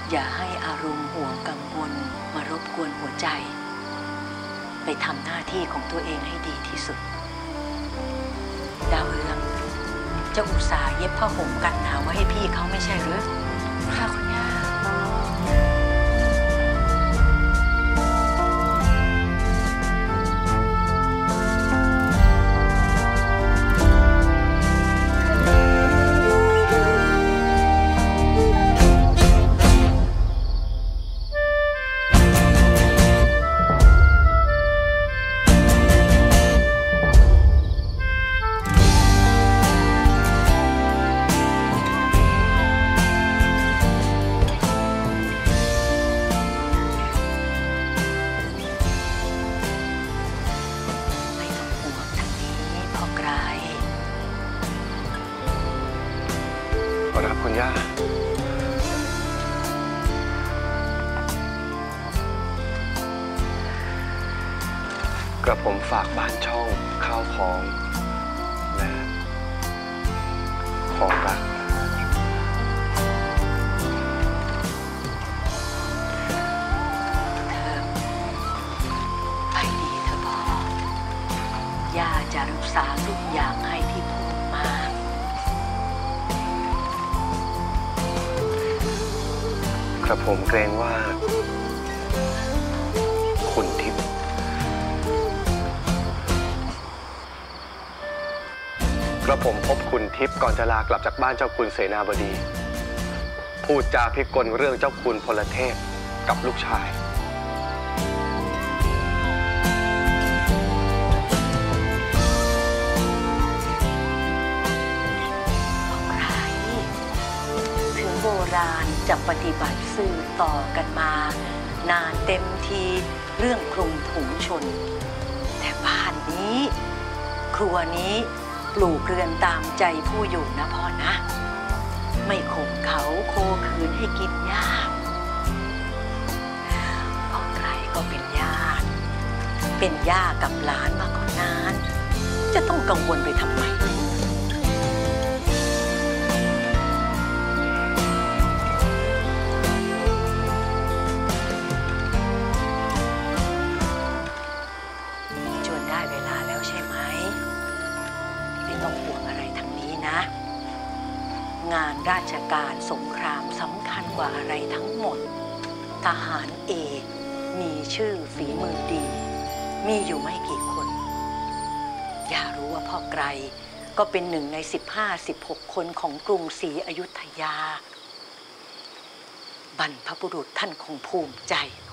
อย่าให้อารมณ์ห่วงกังวลมารบกวนหัวใจไปทำหน้าที่ของตัวเองให้ดีที่สุดดาวเรืองเจ้าอุตส่าห์เย็บผ้าห่มกันหนาวไว้ให้พี่เขาไม่ใช่หรือค่ะคุณย่าคุณย่า กระผมฝากบ้านช่องข้าวของและของรักไปดีเถอะพ่อย่าจะรักษาทุกอย่างให้ที่พูดมากระผมเกรงว่าคุณทิพย์กระผมพบคุณทิพย์ก่อนจะลากลับจากบ้านเจ้าคุณเสนาบดีพูดจาพิกลเรื่องเจ้าคุณพลเทพกับลูกชายโบราณจะปฏิบัติสืบต่อกันมานานเต็มทีเรื่องคลุมถุงชนแต่บ้านนี้ครัวนี้ปลูกเรือนตามใจผู้อยู่นะพ่อนะไม่ข่มเขาโคขืนให้กินยากพ่อไกรก็เป็นญาติเป็นย่ากับหลานมาก็นานจะต้องกังวลไปทำไมงานราชการสงครามสำคัญกว่าอะไรทั้งหมดทหารเอกมีชื่อฝีมือดีมีอยู่ไม่กี่คนอย่ารู้ว่าพ่อไกรก็เป็นหนึ่งใน15-16 คนของกรุงศรีอยุธยาบรรพบุรุษท่านคงภูมิใจ